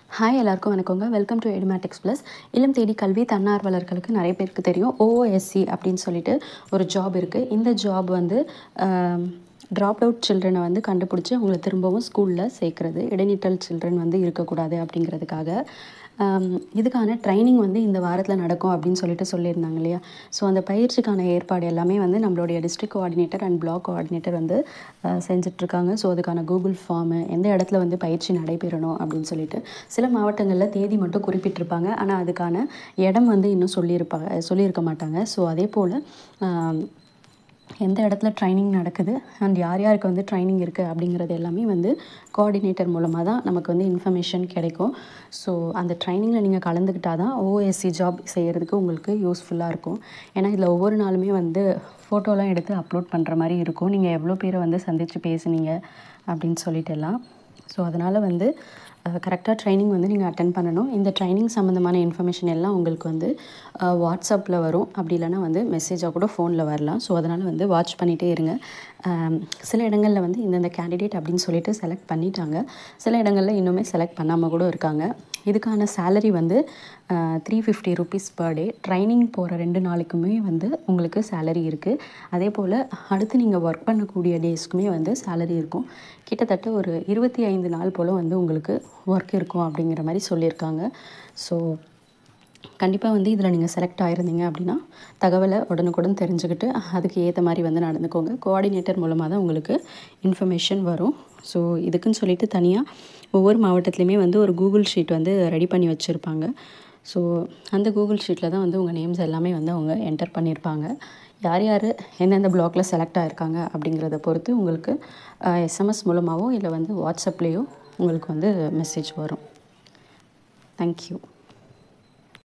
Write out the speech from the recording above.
Hi எல்லாருக்கும் வணக்கங்க. Welcome to Edumatics plus. Illam Thedi கல்வி தன்னார்வலர்களுக்கு நிறைய பேருக்கு தெரியும். ஓஓஎஸ்சி அப்படின்னு சொல்லிட்டு ஒரு ஜாப் இருக்குது. இந்த ஜாப் வந்து ட்ராப் அவுட் சில்ட்ரனை வந்து கண்டுபிடிச்சி அவங்கள திரும்பவும் ஸ்கூலில் சேர்க்குறது. இடைநிற்றல் சில்ட்ரன் வந்து இருக்கக்கூடாது அப்படிங்கிறதுக்காக இதுக்கான ட்ரைனிங் வந்து இந்த வாரத்தில் நடக்கும் அப்படின்னு சொல்லிட்டு சொல்லியிருந்தாங்க இல்லையா. ஸோ அந்த பயிற்சிக்கான ஏற்பாடு எல்லாமே வந்து நம்மளுடைய district coordinator and block coordinator வந்து செஞ்சிட்ருக்காங்க. ஸோ அதுக்கான கூகுள் ஃபார்மு எந்த இடத்துல வந்து பயிற்சி நடைபெறணும் அப்படின்னு சொல்லிட்டு சில மாவட்டங்களில் தேதி மட்டும் குறிப்பிட்டிருப்பாங்க. ஆனால் அதுக்கான இடம் வந்து இன்னும் சொல்லியிருக்க மாட்டாங்க. ஸோ அதே போல் எந்த இடத்துல ட்ரைனிங் நடக்குது அண்ட் யார் யாருக்கு வந்து ட்ரைனிங் இருக்குது அப்படிங்கிறது எல்லாமே வந்து கோஆர்டினேட்டர் மூலமாக தான் நமக்கு வந்து இன்ஃபர்மேஷன் கிடைக்கும். ஸோ அந்த ட்ரைனிங்கில் நீங்கள் கலந்துக்கிட்டால் தான் ஓஎஸ்சி ஜாப் செய்கிறதுக்கு உங்களுக்கு யூஸ்ஃபுல்லாக இருக்கும். ஏன்னா இதில் ஒவ்வொரு நாளுமே வந்து ஃபோட்டோலாம் எடுத்து அப்லோட் பண்ணுற மாதிரி இருக்கும். நீங்கள் எவ்வளோ பேரை வந்து சந்தித்து பேசுனீங்க அப்படின்னு சொல்லிட்டு எல்லாம். ஸோ அதனால் வந்து கரெக்டாக ட்ரைனிங் வந்து நீங்கள் அட்டென்ட் பண்ணணும். இந்த ட்ரைனிங் சம்மந்தமான இன்ஃபர்மேஷன் எல்லாம் உங்களுக்கு வந்து வாட்ஸ்அப்பில் வரும். அப்படி இல்லைனா வந்து மெசேஜாக கூட ஃபோனில் வரலாம். ஸோ அதனால் வந்து வாட்ச் பண்ணிகிட்டே இருங்க. சில இடங்களில் வந்து இந்தந்த கேண்டிடேட் அப்படின்னு சொல்லிட்டு செலக்ட் பண்ணிட்டாங்க. சில இடங்களில் இன்னுமே செலக்ட் பண்ணாமல் கூட இருக்காங்க. இதுக்கான சேலரி வந்து 350 ருபீஸ் பர் டே. ட்ரைனிங் போகிற 2 நாளுக்குமே வந்து உங்களுக்கு சேலரி இருக்குது. அதே போல் அடுத்து நீங்கள் ஒர்க் பண்ணக்கூடிய டேஸ்க்குமே வந்து சேலரி இருக்கும். கிட்டத்தட்ட ஒரு 25 நாள் போல் வந்து உங்களுக்கு ஒர்க் இருக்கும் அப்படிங்கிற மாதிரி சொல்லியிருக்காங்க. ஸோ கண்டிப்பாக வந்து இதில் நீங்கள் செலக்ட் ஆகிருந்தீங்க அப்படின்னா தகவலை உடனுக்குடன் தெரிஞ்சுக்கிட்டு அதுக்கு ஏற்ற மாதிரி வந்து நடந்துக்கோங்க. கோஆர்டினேட்டர் மூலமாக தான் உங்களுக்கு இன்ஃபர்மேஷன் வரும். ஸோ இதுக்குன்னு சொல்லிட்டு தனியாக ஒவ்வொரு மாவட்டத்துலேயுமே வந்து ஒரு கூகுள் ஷீட் வந்து ரெடி பண்ணி வச்சுருப்பாங்க. ஸோ அந்த கூகுள் ஷீட்டில் தான் வந்து உங்கள் நேம்ஸ் எல்லாமே வந்து அவங்க என்டர் பண்ணியிருப்பாங்க. யார் யார் எந்தெந்த பிளாக்கில் செலக்ட் ஆகிருக்காங்க அப்படிங்கிறத பொறுத்து உங்களுக்கு எஸ்எம்எஸ் மூலமாகவோ இல்லை வந்து வாட்ஸ்அப்லேயோ உங்களுக்கு வந்து மெசேஜ் வரும். தேங்க்யூ.